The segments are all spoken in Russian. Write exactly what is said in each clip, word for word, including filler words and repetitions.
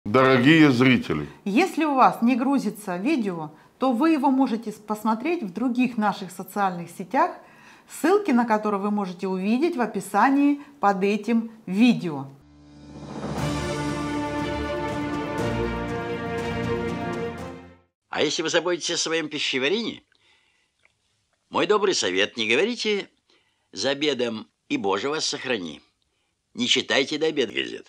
Дорогие зрители, если у вас не грузится видео, то вы его можете посмотреть в других наших социальных сетях, ссылки на которые вы можете увидеть в описании под этим видео. А если вы заботитесь о своем пищеварении, мой добрый совет: не говорите за обедом «и Боже вас сохрани». Не читайте до обеда газет.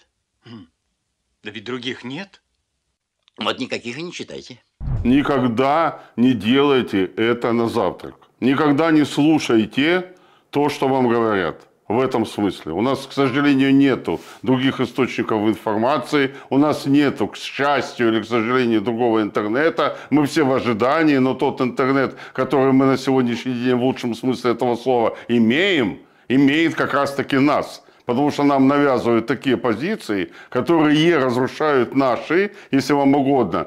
Да ведь других нет. Вот никаких и не читайте. никогда не делайте это на завтрак. Никогда не слушайте то, что вам говорят. В этом смысле. У нас, к сожалению, нету других источников информации. У нас нету, к счастью или к сожалению, другого интернета. Мы все в ожидании, но тот интернет, который мы на сегодняшний день в лучшем смысле этого слова имеем, имеет как раз-таки нас. Потому что нам навязывают такие позиции, которые разрушают наши, если вам угодно,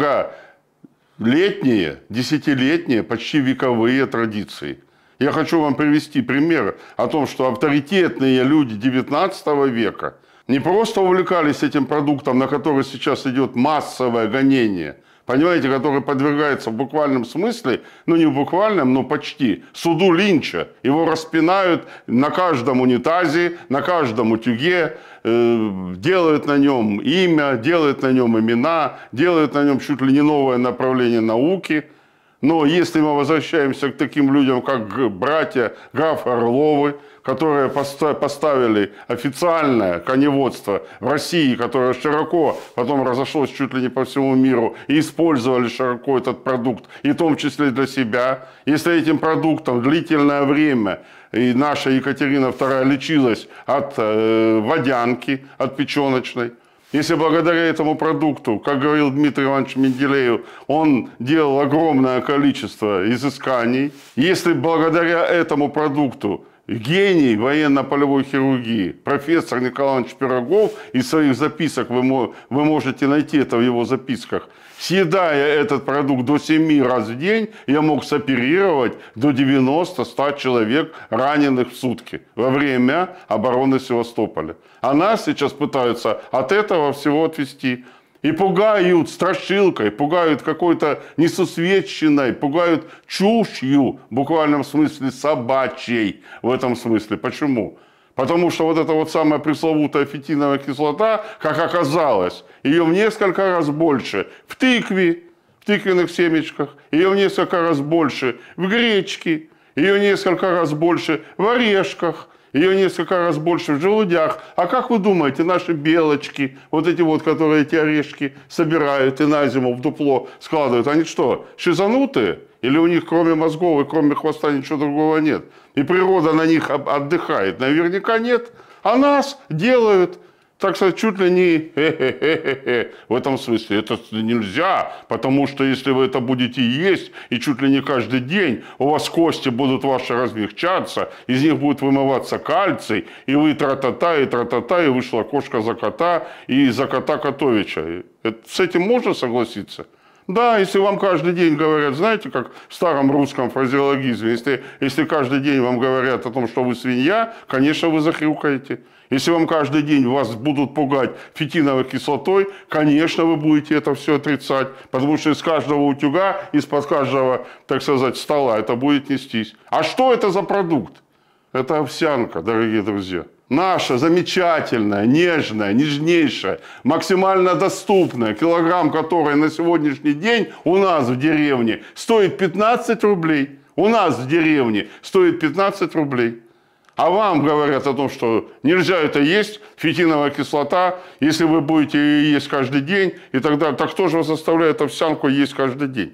многолетние, десятилетние, почти вековые традиции. Я хочу вам привести пример о том, что авторитетные люди девятнадцатого века не просто увлекались этим продуктом, на который сейчас идет массовое гонение, понимаете, который подвергается в буквальном смысле, ну не в буквальном, но почти, суду Линча. Его распинают на каждом унитазе, на каждом утюге, э, делают на нем имя, делают на нем имена, делают на нем чуть ли не новое направление науки. Но если мы возвращаемся к таким людям, как братья граф Орловы, которые поставили официальное коневодство в России, которое широко потом разошлось чуть ли не по всему миру, и использовали широко этот продукт, и в том числе для себя. Если этим продуктом длительное время и наша Екатерина вторая лечилась от э, водянки, от печеночной, если благодаря этому продукту, как говорил Дмитрий Иванович Менделеев, он делал огромное количество изысканий, если благодаря этому продукту гений военно-полевой хирургии, профессор Николай Иванович Пирогов, из своих записок, вы, вы можете найти это в его записках, съедая этот продукт до семи раз в день, я мог соперировать до девяноста-ста человек, раненых в сутки во время обороны Севастополя. А нас сейчас пытаются от этого всего отвести. И пугают страшилкой, пугают какой-то несусветщиной, пугают чушью, в буквальном смысле собачьей в этом смысле. Почему? Потому что вот эта вот самая пресловутая фитиновая кислота, как оказалось, ее в несколько раз больше в тыкве, в тыквенных семечках, ее в несколько раз больше в гречке, ее несколько раз больше в орешках, ее несколько раз больше в желудях. А как вы думаете, наши белочки, вот эти вот, которые эти орешки собирают и на зиму в дупло складывают, они что, шизанутые? Или у них кроме мозгов и кроме хвоста ничего другого нет? И природа на них отдыхает? Наверняка нет. А нас делают, так сказать, чуть ли не хе-хе-хе-хе. В этом смысле это нельзя, потому что если вы это будете есть, и чуть ли не каждый день, у вас кости будут ваши размягчаться, из них будет вымываться кальций, и вы тра-та-та, и тра-та-та, и вышла кошка за кота, и за кота Котовича. С этим можно согласиться? Да, если вам каждый день говорят, знаете, как в старом русском фразеологизме, если, если каждый день вам говорят о том, что вы свинья, конечно, вы захрюкаете. Если вам каждый день вас будут пугать фитиновой кислотой, конечно, вы будете это все отрицать, потому что из каждого утюга, из-под каждого, так сказать, стола это будет нестись. А что это за продукт? Это овсянка, дорогие друзья. Наша замечательная, нежная, нежнейшая, максимально доступная, килограмм которой на сегодняшний день у нас в деревне стоит пятнадцать рублей. У нас в деревне стоит пятнадцать рублей. А вам говорят о том, что нельзя это есть, фитиновая кислота, если вы будете ее есть каждый день, и так далее. Так кто же вас заставляет овсянку есть каждый день?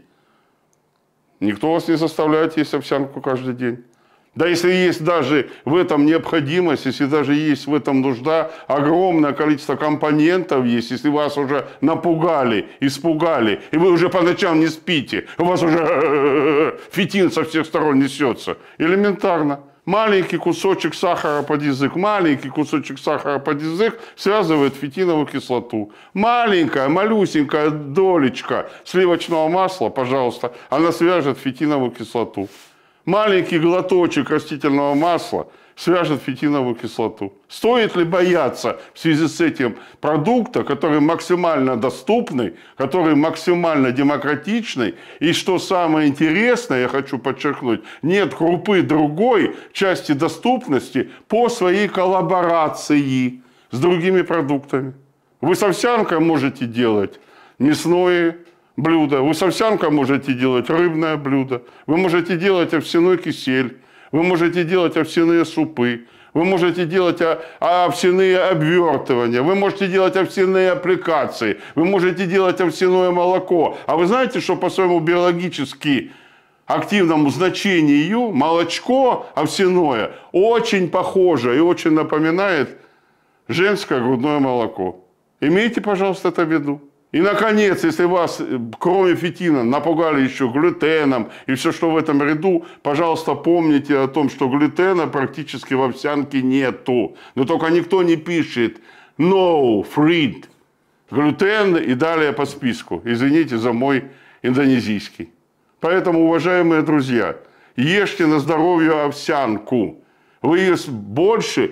Никто вас не заставляет есть овсянку каждый день. Да если есть даже в этом необходимость, если даже есть в этом нужда, огромное количество компонентов есть, если вас уже напугали, испугали, и вы уже по ночам не спите, у вас уже фитин со всех сторон несется. Элементарно. Маленький кусочек сахара под язык, маленький кусочек сахара под язык связывает фитиновую кислоту. Маленькая, малюсенькая долечка сливочного масла, пожалуйста, она свяжет фитиновую кислоту. Маленький глоточек растительного масла свяжет фитиновую кислоту. Стоит ли бояться в связи с этим продукта, который максимально доступный, который максимально демократичный, и что самое интересное, я хочу подчеркнуть, нет крупы другой части доступности по своей коллаборации с другими продуктами. Вы с овсянкой можете делать мясное блюдо, вы с овсянкой можете делать рыбное блюдо, вы можете делать овсяной кисель, вы можете делать овсяные супы, вы можете делать овсяные обвертывания, вы можете делать овсяные аппликации, вы можете делать овсяное молоко. А вы знаете, что по своему биологически активному значению молочко овсяное очень похоже и очень напоминает женское грудное молоко. Имейте, пожалуйста, это в виду. И, наконец, если вас, кроме фитина, напугали еще глютеном и все, что в этом ряду, пожалуйста, помните о том, что глютена практически в овсянке нету. Но только никто не пишет «no, free». Глютен и далее по списку. Извините за мой индонезийский. Поэтому, уважаемые друзья, ешьте на здоровье овсянку. Вы ее больше...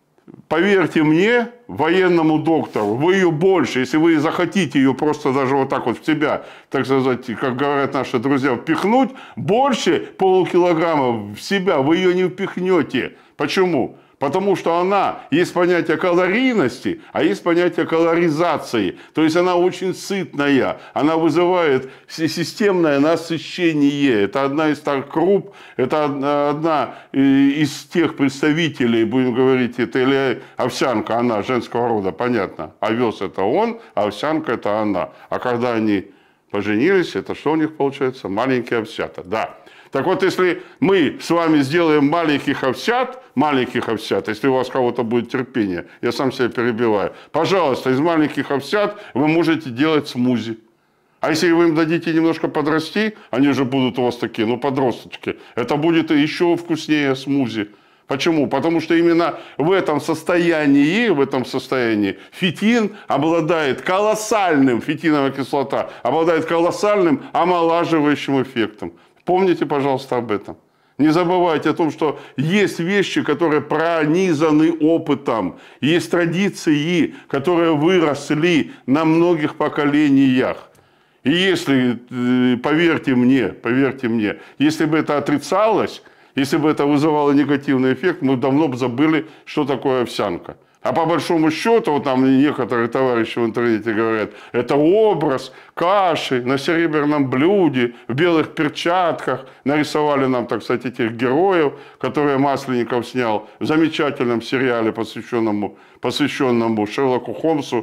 Поверьте мне, военному доктору, вы ее больше, если вы захотите ее просто даже вот так вот в себя, так сказать, как говорят наши друзья, впихнуть, больше полукилограмма в себя вы ее не впихнете. Почему? Потому что она, есть понятие калорийности, а есть понятие калоризации. То есть она очень сытная, она вызывает системное насыщение. Это одна из так круп, это одна из тех представителей, будем говорить, это или овсянка, она женского рода, понятно. Овес это он, а овсянка это она. А когда они поженились, это что у них получается? Маленькие овсята, да. Так вот, если мы с вами сделаем маленьких овсят, маленьких овсят, если у вас кого-то будет терпение, я сам себя перебиваю, пожалуйста, из маленьких овсят вы можете делать смузи. А если вы им дадите немножко подрасти, они уже будут у вас такие, ну, подросточки, это будет еще вкуснее смузи. Почему? Потому что именно в этом состоянии, в этом состоянии фитин обладает колоссальным, фитиновая кислота обладает колоссальным омолаживающим эффектом. Помните, пожалуйста, об этом. Не забывайте о том, что есть вещи, которые пронизаны опытом. Есть традиции, которые выросли на многих поколениях. И если, поверьте мне, поверьте мне, если бы это отрицалось, если бы это вызывало негативный эффект, мы давно бы забыли, что такое овсянка. А по большому счету, вот там некоторые товарищи в интернете говорят, это образ каши на серебряном блюде, в белых перчатках. Нарисовали нам, так сказать, этих героев, которые Масленников снял в замечательном сериале, посвященному, посвященному Шерлоку Холмсу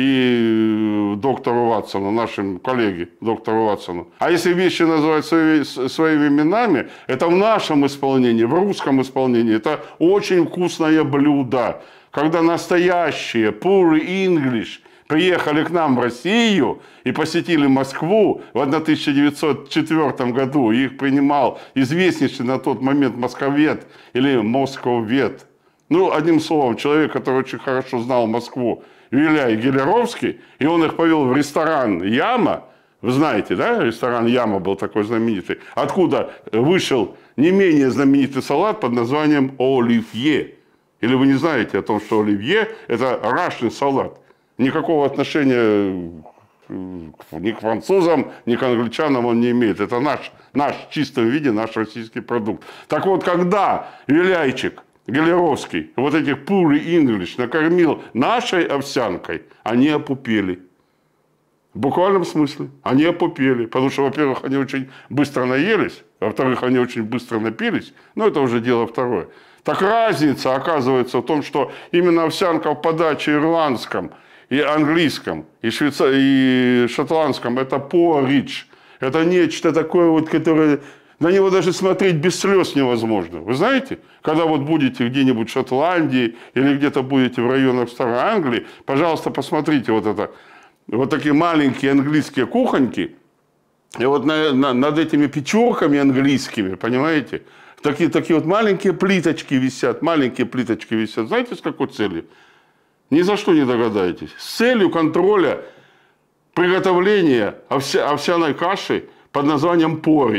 и доктору Ватсону, нашим коллеге, доктору Ватсону. А если вещи называть своими, своими именами, это в нашем исполнении, в русском исполнении, это очень вкусное блюдо. Когда настоящие pure English приехали к нам в Россию и посетили Москву в тысяча девятьсот четвёртом году, их принимал известнейший на тот момент московед или московед. Ну, одним словом, человек, который очень хорошо знал Москву, Виляй Гелеровский, и он их повел в ресторан «Яма». Вы знаете, да, ресторан «Яма» был такой знаменитый, откуда вышел не менее знаменитый салат под названием «Оливье». Или вы не знаете о том, что оливье – это рашный салат. Никакого отношения ни к французам, ни к англичанам он не имеет. Это наш, наш в чистом виде, наш российский продукт. Так вот, когда Виляйчик Гелеровский вот этих pure English накормил нашей овсянкой, они опупели. В буквальном смысле. Они опупели. Потому что, во-первых, они очень быстро наелись, во-вторых, они очень быстро напились. Но это уже дело второе. Так разница оказывается в том, что именно овсянка в подаче ирландском, и английском, и, швейца... и шотландском – это поридж. Это нечто такое, вот, которое… На него даже смотреть без слез невозможно. Вы знаете, когда вот будете где-нибудь в Шотландии или где-то будете в районах Старой Англии, пожалуйста, посмотрите вот это. Вот такие маленькие английские кухоньки. И вот на, на, над этими печурками английскими, понимаете, такие, такие вот маленькие плиточки висят, маленькие плиточки висят. Знаете, с какой целью? Ни за что не догадаетесь. С целью контроля приготовления овся, овсяной каши под названием поридж.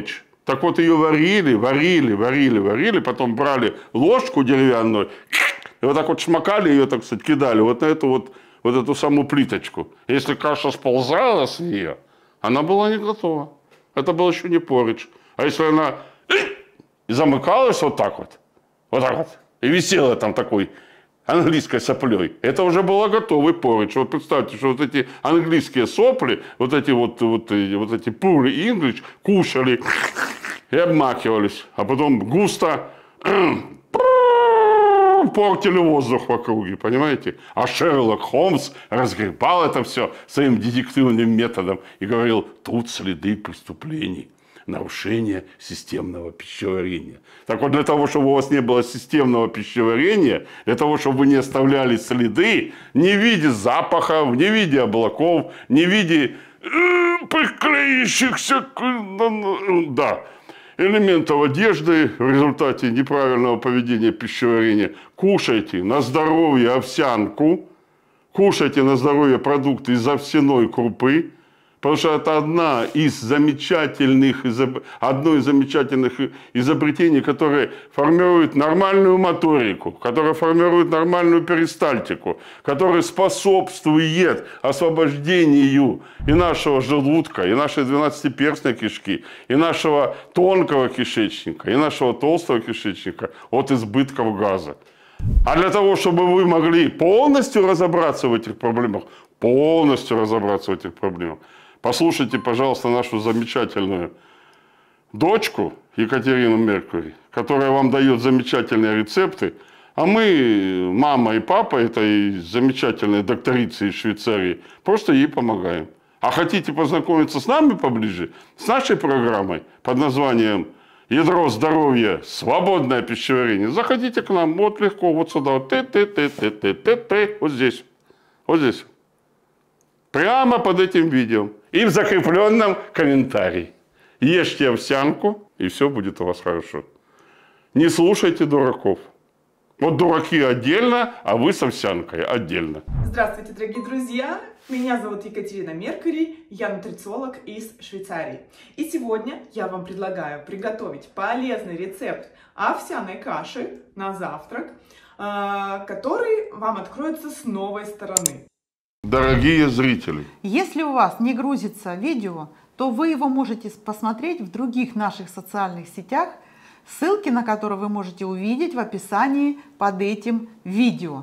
Так вот, ее варили, варили, варили, варили, потом брали ложку деревянную, и вот так вот шмакали ее, так сказать, кидали вот на эту вот, вот эту самую плиточку. Если каша сползала с нее, она была не готова. Это был еще не поридж. А если она и замыкалась вот так вот, вот так вот, и висела там такой английской соплей, это уже было готовый поридж. Вот представьте, что вот эти английские сопли, вот эти вот, вот, вот эти пуры English кушали и обмакивались, а потом густо портили воздух в округе, понимаете? А Шерлок Холмс разгребал это все своим детективным методом и говорил: тут следы преступлений, нарушения системного пищеварения. Так вот, для того, чтобы у вас не было системного пищеварения, для того, чтобы вы не оставляли следы не в виде запахов, не в виде облаков, не в виде э, приклеивающихся да, элементов одежды в результате неправильного поведения пищеварения, кушайте на здоровье овсянку, кушайте на здоровье продукты из овсяной крупы, потому что это одна из замечательных, одно из замечательных изобретений, которое формирует нормальную моторику, которое формирует нормальную перистальтику, которое способствует освобождению и нашего желудка, и нашей двенадцатиперстной кишки, и нашего тонкого кишечника, и нашего толстого кишечника от избытков газа. А для того, чтобы вы могли полностью разобраться в этих проблемах, полностью разобраться в этих проблемах, послушайте, пожалуйста, нашу замечательную дочку Екатерину Меркурий, которая вам дает замечательные рецепты. А мы, мама и папа этой замечательной докторицы из Швейцарии, просто ей помогаем. А хотите познакомиться с нами поближе, с нашей программой под названием «Ядро здоровья. Свободное пищеварение», заходите к нам, вот легко, вот сюда, вот, ты, ты, ты, ты, ты, ты, ты, вот здесь, вот здесь. Прямо под этим видео. И в закрепленном комментарии. Ешьте овсянку, и все будет у вас хорошо. Не слушайте дураков. Вот дураки отдельно, а вы с овсянкой отдельно. Здравствуйте, дорогие друзья! Меня зовут Екатерина Меркурий, я нутрициолог из Швейцарии. И сегодня я вам предлагаю приготовить полезный рецепт овсяной каши на завтрак, который вам откроется с новой стороны. Дорогие зрители, если у вас не грузится видео, то вы его можете посмотреть в других наших социальных сетях, ссылки на которые вы можете увидеть в описании под этим видео.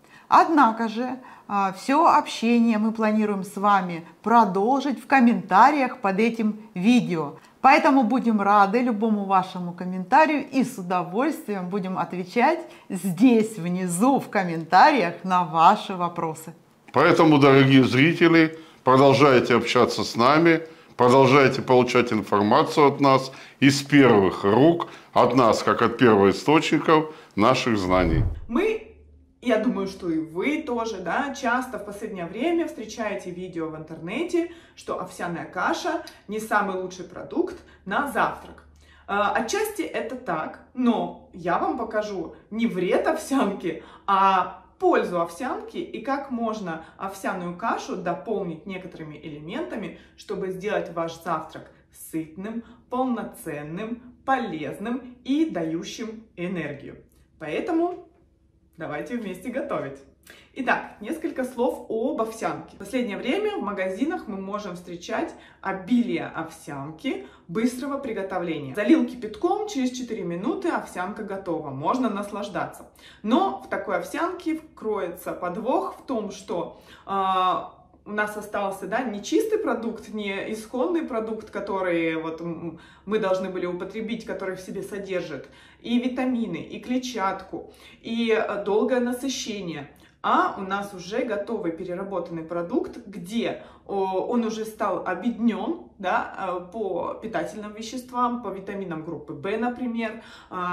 Однако же все общение мы планируем с вами продолжить в комментариях под этим видео. Поэтому будем рады любому вашему комментарию и с удовольствием будем отвечать здесь внизу в комментариях на ваши вопросы. Поэтому, дорогие зрители, продолжайте общаться с нами, продолжайте получать информацию от нас из первых рук, от нас, как от первоисточников наших знаний. Мы, я думаю, что и вы тоже, да, часто в последнее время встречаете видео в интернете, что овсяная каша не самый лучший продукт на завтрак. Отчасти это так, но я вам покажу не вред овсянки, а пользу овсянки и как можно овсяную кашу дополнить некоторыми элементами, чтобы сделать ваш завтрак сытным, полноценным, полезным и дающим энергию. Поэтому давайте вместе готовить. Итак, несколько слов об овсянке. В последнее время в магазинах мы можем встречать обилие овсянки быстрого приготовления. Залил кипятком, через четыре минуты овсянка готова, можно наслаждаться. Но в такой овсянке кроется подвох в том, что э, у нас остался, да, не чистый продукт, не исходный продукт, который вот мы должны были употребить, который в себе содержит и витамины, и клетчатку, и долгое насыщение. А у нас уже готовый переработанный продукт, где он уже стал обеднен, да, по питательным веществам, по витаминам группы В, например,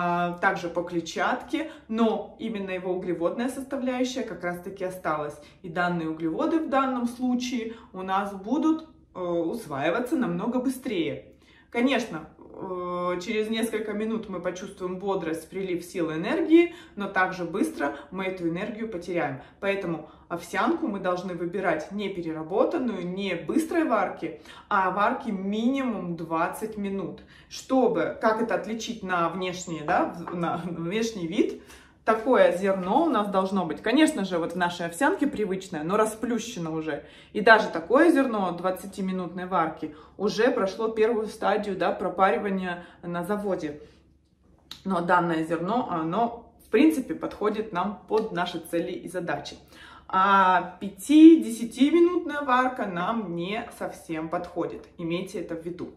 также по клетчатке, но именно его углеводная составляющая как раз-таки осталась. И данные углеводы в данном случае у нас будут усваиваться намного быстрее. Конечно, через несколько минут мы почувствуем бодрость, прилив сил, энергии, но также быстро мы эту энергию потеряем. Поэтому овсянку мы должны выбирать не переработанную, не быстрой варки, а варки минимум двадцать минут. Чтобы, как это отличить на внешний, да, на внешний вид, такое зерно у нас должно быть, конечно же, вот в нашей овсянке привычное, но расплющено уже. И даже такое зерно двадцатиминутной варки уже прошло первую стадию, да, пропаривания на заводе. Но данное зерно, оно, в принципе, подходит нам под наши цели и задачи. А пяти-десятиминутная варка нам не совсем подходит. Имейте это в виду.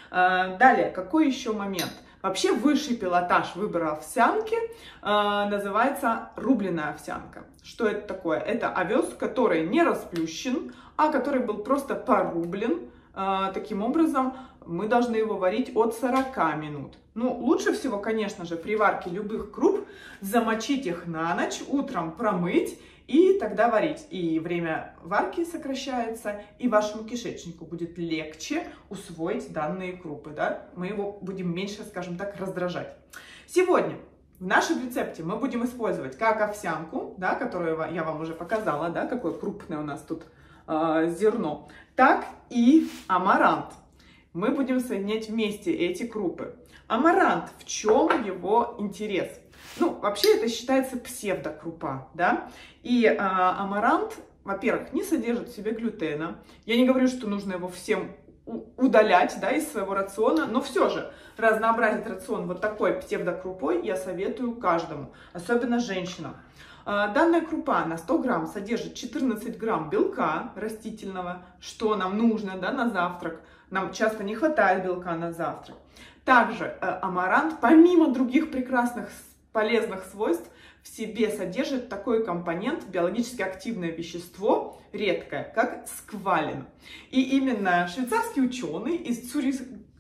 Далее, какой еще момент? Вообще высший пилотаж выбора овсянки э, называется рубленая овсянка. Что это такое? Это овес, который не расплющен, а который был просто порублен. Э, таким образом, мы должны его варить от сорока минут. Ну, лучше всего, конечно же, при варке любых круп замочить их на ночь, утром промыть и тогда варить. И время варки сокращается, и вашему кишечнику будет легче усвоить данные крупы, да? Мы его будем меньше, скажем так, раздражать. Сегодня в нашем рецепте мы будем использовать как овсянку, да, которую я вам уже показала, да, какое крупное у нас тут э, зерно, так и амарант. Мы будем соединять вместе эти крупы. Амарант, в чем его интерес? Ну, вообще это считается псевдокрупа, да, и э, амарант, во-первых, не содержит в себе глютена. Я не говорю, что нужно его всем удалять, да, из своего рациона, но все же разнообразить рацион вот такой псевдокрупой я советую каждому, особенно женщинам. Э, данная крупа на сто грамм содержит четырнадцать грамм белка растительного, что нам нужно, да, на завтрак. Нам часто не хватает белка на завтрак. Также э, амарант, помимо других прекрасных полезных свойств, в себе содержит такой компонент, биологически активное вещество, редкое, как сквален. И именно швейцарский ученый из, Цюрих,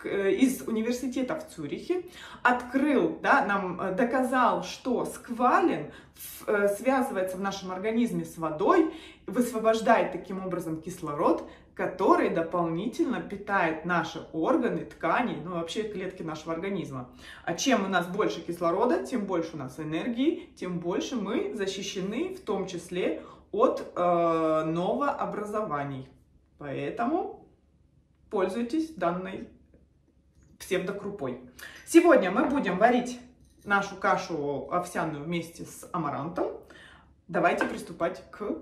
из университета в Цюрихе открыл, да, нам доказал, что сквален связывается в нашем организме с водой, высвобождает таким образом кислород, который дополнительно питает наши органы, ткани, ну вообще клетки нашего организма. А чем у нас больше кислорода, тем больше у нас энергии, тем больше мы защищены, в том числе от э, новообразований. Поэтому пользуйтесь данной псевдокрупой. Сегодня мы будем варить нашу кашу овсяную вместе с амарантом. Давайте приступать к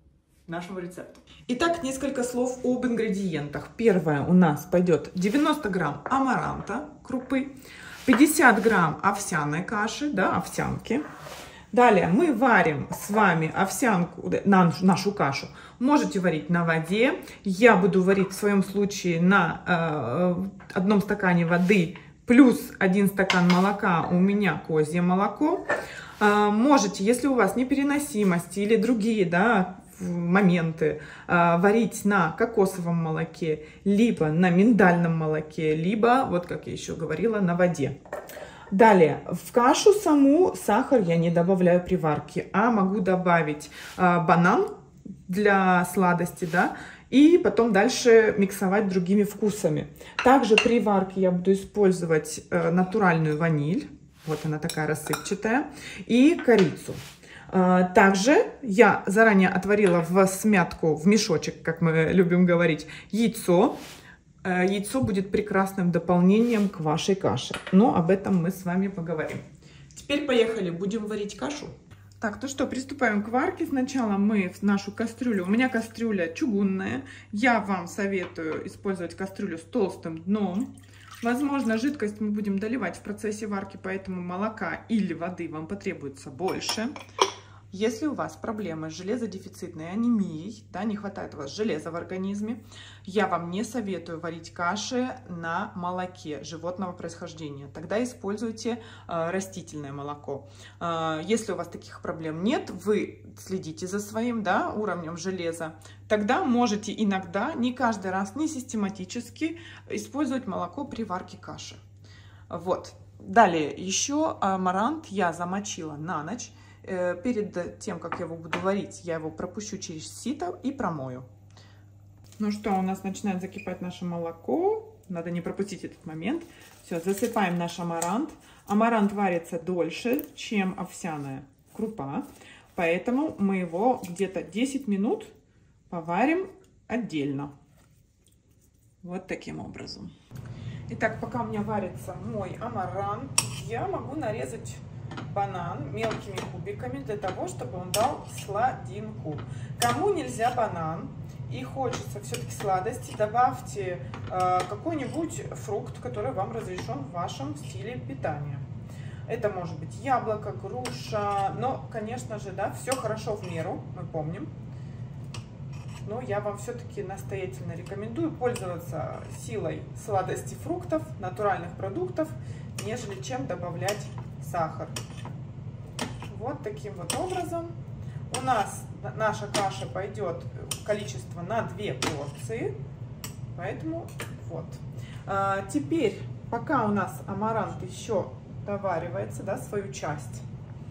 нашему рецепту. Итак, несколько слов об ингредиентах. Первое у нас пойдет девяносто грамм амаранта, крупы, пятьдесят грамм овсяной каши, да, овсянки. Далее мы варим с вами овсянку, нашу кашу. Можете варить на воде. Я буду варить в своем случае на э, одном стакане воды плюс один стакан молока. У меня козье молоко. Э, можете, если у вас непереносимости или другие, да, моменты, э, варить на кокосовом молоке, либо на миндальном молоке, либо, вот как я еще говорила, на воде. Далее, в кашу саму сахар я не добавляю при варке, а могу добавить э, банан для сладости, да, и потом дальше миксовать другими вкусами. Также при варке я буду использовать э, натуральную ваниль, вот она такая рассыпчатая, и корицу. Также я заранее отварила в смятку, в мешочек, как мы любим говорить, яйцо. Яйцо будет прекрасным дополнением к вашей каше. Но об этом мы с вами поговорим. Теперь поехали, будем варить кашу. Так, ну что, приступаем к варке. Сначала мы в нашу кастрюлю, у меня кастрюля чугунная. Я вам советую использовать кастрюлю с толстым дном. Возможно, жидкость мы будем доливать в процессе варки, поэтому молока или воды вам потребуется больше. Если у вас проблемы с железодефицитной анемией, да, не хватает у вас железа в организме, я вам не советую варить каши на молоке животного происхождения. Тогда используйте э, растительное молоко. Э, если у вас таких проблем нет, вы следите за своим, да, уровнем железа, тогда можете иногда, не каждый раз, не систематически использовать молоко при варке каши. Вот. Далее еще амарант я замочила на ночь. Перед тем, как я его буду варить, я его пропущу через сито и промою. Ну что, у нас начинает закипать наше молоко. Надо не пропустить этот момент. Все, засыпаем наш амарант. Амарант варится дольше, чем овсяная крупа. Поэтому мы его где-то десять минут поварим отдельно. Вот таким образом. Итак, пока у меня варится мой амарант, я могу нарезать банан мелкими кубиками для того, чтобы он дал сладинку. Кому нельзя банан и хочется все-таки сладости, добавьте э, какой-нибудь фрукт, который вам разрешен в вашем стиле питания. Это может быть яблоко, груша, но, конечно же, да, все хорошо в меру, мы помним. Но я вам все-таки настоятельно рекомендую пользоваться силой сладости фруктов, натуральных продуктов, нежели чем добавлять сахар. Вот таким вот образом у нас наша каша пойдет количество на две порции. Поэтому вот. А, теперь, пока у нас амарант еще доваривается, да, свою часть,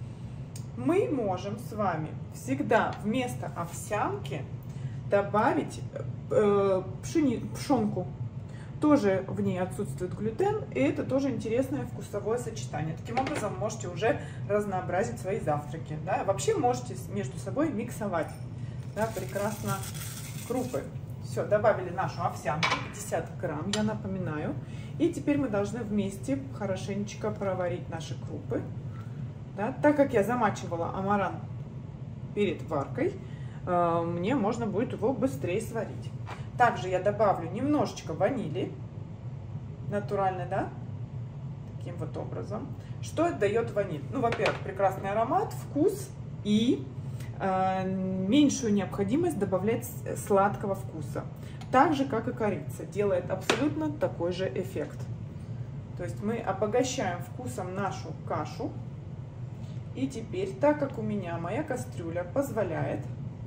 мы можем с вами всегда вместо овсянки добавить э, пшени, пшенку. Тоже в ней отсутствует глютен, и это тоже интересное вкусовое сочетание. Таким образом можете уже разнообразить свои завтраки. Да? Вообще можете между собой миксовать, да, прекрасно крупы. Все, добавили нашу овсянку, пятьдесят грамм, я напоминаю. И теперь мы должны вместе хорошенечко проварить наши крупы. Да? Так как я замачивала амарант перед варкой, э, мне можно будет его быстрее сварить. Также я добавлю немножечко ванили, натуральной, да, таким вот образом. Что дает ваниль? Ну, во-первых, прекрасный аромат, вкус и э, меньшую необходимость добавлять сладкого вкуса. Так же, как и корица, делает абсолютно такой же эффект. То есть мы обогащаем вкусом нашу кашу. И теперь, так как у меня моя кастрюля позволяет,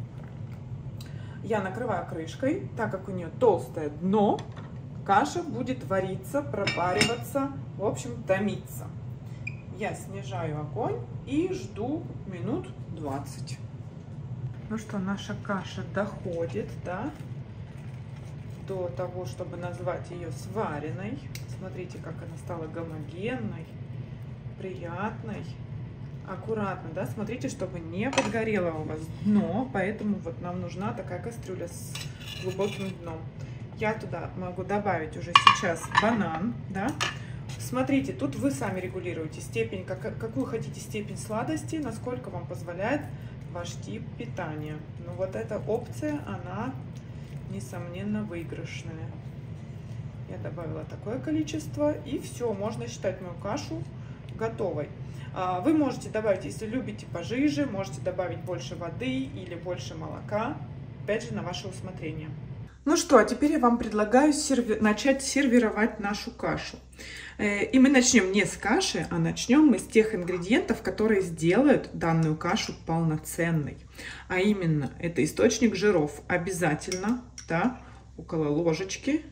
я накрываю крышкой, так как у нее толстое дно, каша будет вариться, пропариваться, в общем, томиться. Я снижаю огонь и жду минут двадцать. Ну что, наша каша доходит, да, до того, чтобы назвать ее сваренной. Смотрите, как она стала гомогенной, приятной. Аккуратно, да, смотрите, чтобы не подгорело у вас дно, поэтому вот нам нужна такая кастрюля с глубоким дном. Я туда могу добавить уже сейчас банан, да. Смотрите, тут вы сами регулируете степень, как, какую хотите степень сладости, насколько вам позволяет ваш тип питания. Ну вот эта опция, она, несомненно, выигрышная. Я добавила такое количество, и все, можно считать мою кашу готовой. Вы можете добавить, если любите пожиже, можете добавить больше воды или больше молока, опять же, на ваше усмотрение. Ну что, а теперь я вам предлагаю серви... начать сервировать нашу кашу. И мы начнем не с каши, а начнем мы с тех ингредиентов, которые сделают данную кашу полноценной. А именно, это источник жиров обязательно, да, около ложечки.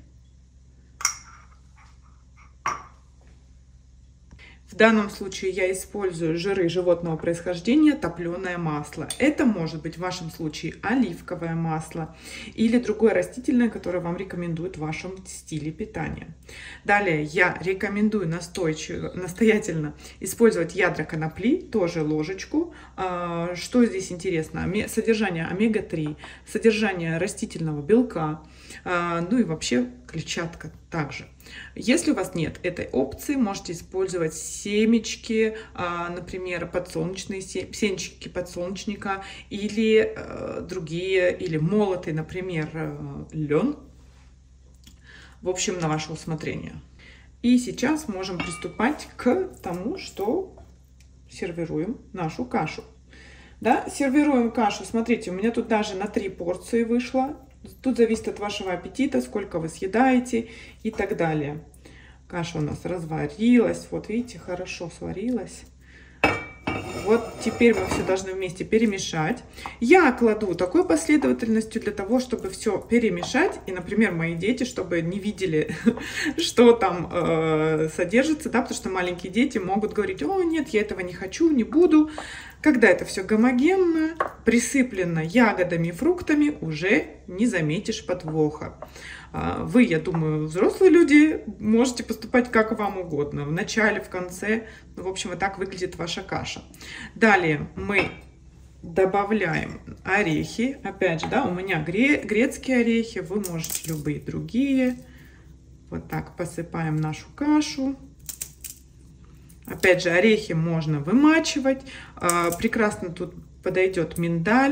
В данном случае я использую жиры животного происхождения, топленое масло. Это может быть в вашем случае оливковое масло или другое растительное, которое вам рекомендуют в вашем стиле питания. Далее я рекомендую настойчиво, настоятельно использовать ядра конопли, тоже ложечку. Что здесь интересно? Содержание омега три, содержание растительного белка, ну и вообще клетчатка также. Если у вас нет этой опции, можете использовать семечки, например, подсолнечные семечки подсолнечника или другие, или молотый, например, лен. В общем, на ваше усмотрение. И сейчас можем приступать к тому, что сервируем нашу кашу. Да, сервируем кашу. Смотрите, у меня тут даже на три порции вышло. Тут зависит от вашего аппетита, сколько вы съедаете и так далее. Каша у нас разварилась. Вот видите, хорошо сварилась. Вот Теперь мы все должны вместе перемешать. Я кладу такой последовательностью для того, чтобы все перемешать. И, например, мои дети, чтобы не видели, что там э, содержится, да, потому что маленькие дети могут говорить: о, нет, я этого не хочу, не буду. Когда это все гомогенно, присыплено ягодами и фруктами, уже не заметишь подвоха. Вы, я думаю, взрослые люди, можете поступать как вам угодно. В начале, в конце. В общем, вот так выглядит ваша каша. Далее мы добавляем орехи. Опять же, да, у меня грецкие орехи. Вы можете любые другие. Вот так посыпаем нашу кашу. Опять же, орехи можно вымачивать. Прекрасно тут подойдет миндаль.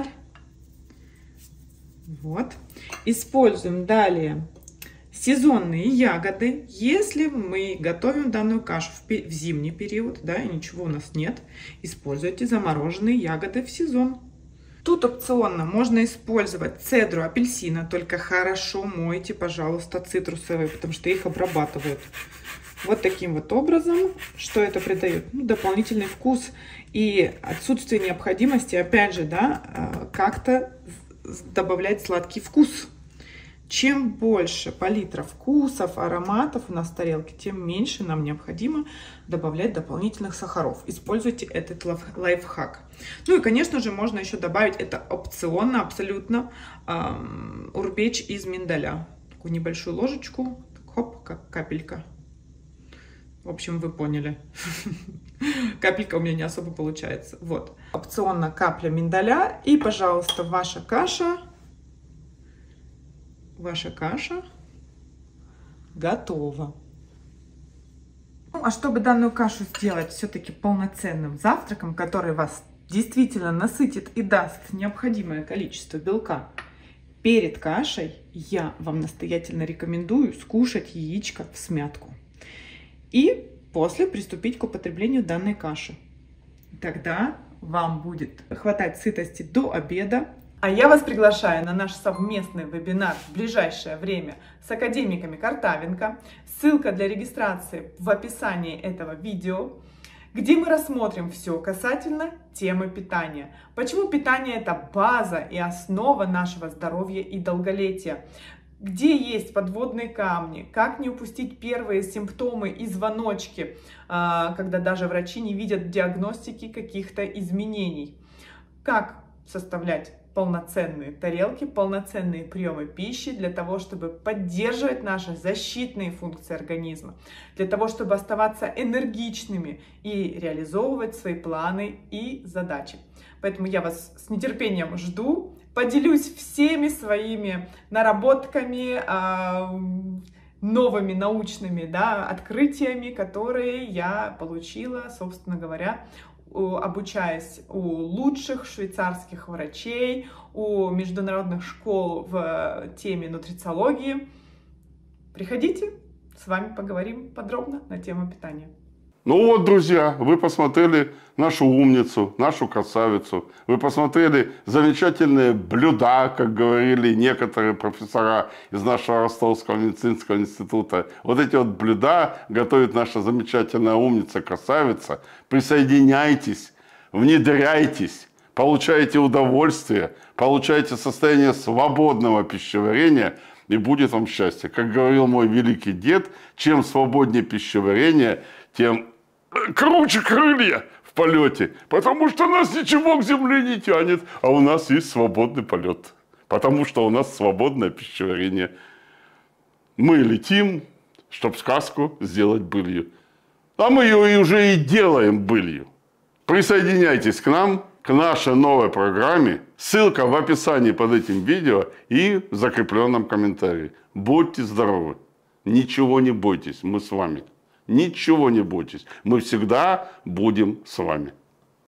Вот. Используем далее сезонные ягоды. Если мы готовим данную кашу в, в зимний период, да, и ничего у нас нет, используйте замороженные ягоды в сезон. Тут опционно можно использовать цедру апельсина, только хорошо мойте, пожалуйста, цитрусовые, потому что их обрабатывают. Вот таким вот образом, что это придает? Ну, дополнительный вкус и отсутствие необходимости, опять же, да, как-то добавлять сладкий вкус. Чем больше палитра вкусов, ароматов у нас в тарелке, тем меньше нам необходимо добавлять дополнительных сахаров. Используйте этот лайфхак. Ну и, конечно же, можно еще добавить, это опционно абсолютно, эм, урбеч из миндаля. Такую небольшую ложечку, хоп, как капелька. В общем, вы поняли. Капелька у меня не особо получается. Вот. Опционно капля миндаля. И, пожалуйста, ваша каша. Ваша каша готова. Ну, а чтобы данную кашу сделать все-таки полноценным завтраком, который вас действительно насытит и даст необходимое количество белка, перед кашей я вам настоятельно рекомендую скушать яичко в смятку. И после приступить к употреблению данной каши. Тогда вам будет хватать сытости до обеда. А я вас приглашаю на наш совместный вебинар в ближайшее время с академиками Картавенко. Ссылка для регистрации в описании этого видео, где мы рассмотрим все касательно темы питания. Почему питание — это база и основа нашего здоровья и долголетия. Где есть подводные камни, как не упустить первые симптомы и звоночки, когда даже врачи не видят диагностики каких-то изменений. Как составлять полноценные тарелки, полноценные приемы пищи для того, чтобы поддерживать наши защитные функции организма, для того, чтобы оставаться энергичными и реализовывать свои планы и задачи. Поэтому я вас с нетерпением жду. Поделюсь всеми своими наработками, новыми научными, да, открытиями, которые я получила, собственно говоря, обучаясь у лучших швейцарских врачей, у международных школ в теме нутрициологии. Приходите, с вами поговорим подробно на тему питания. Ну вот, друзья, вы посмотрели нашу умницу, нашу красавицу. Вы посмотрели замечательные блюда, как говорили некоторые профессора из нашего Ростовского медицинского института. Вот эти вот блюда готовит наша замечательная умница, красавица. Присоединяйтесь, внедряйтесь, получайте удовольствие, получайте состояние свободного пищеварения, и будет вам счастье. Как говорил мой великий дед, чем свободнее пищеварение, тем круче крылья в полете, потому что нас ничего к земле не тянет, а у нас есть свободный полет, потому что у нас свободное пищеварение. Мы летим, чтобы сказку сделать былью, а мы ее уже и делаем былью. Присоединяйтесь к нам, к нашей новой программе. Ссылка в описании под этим видео и в закрепленном комментарии. Будьте здоровы, ничего не бойтесь, мы с вами. Ничего не бойтесь, мы всегда будем с вами.